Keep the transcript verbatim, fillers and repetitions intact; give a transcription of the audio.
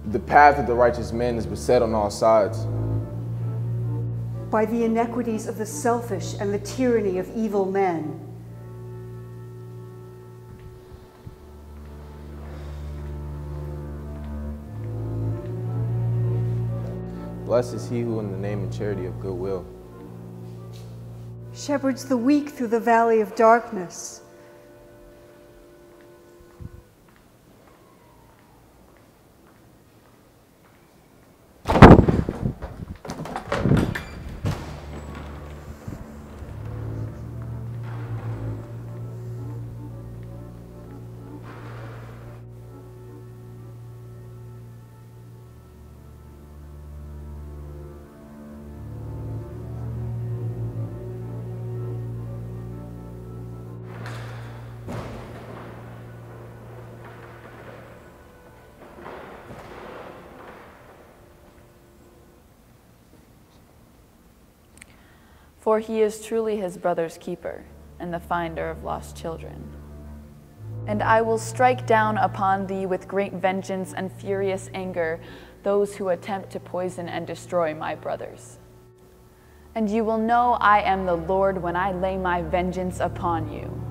The path of the righteous man is beset on all sides by the inequities of the selfish and the tyranny of evil men. Blessed is he who in the name and charity of goodwill shepherds the weak through the valley of darkness. For he is truly his brother's keeper and the finder of lost children. And I will strike down upon thee with great vengeance and furious anger those who attempt to poison and destroy my brothers. And you will know I am the Lord when I lay my vengeance upon you.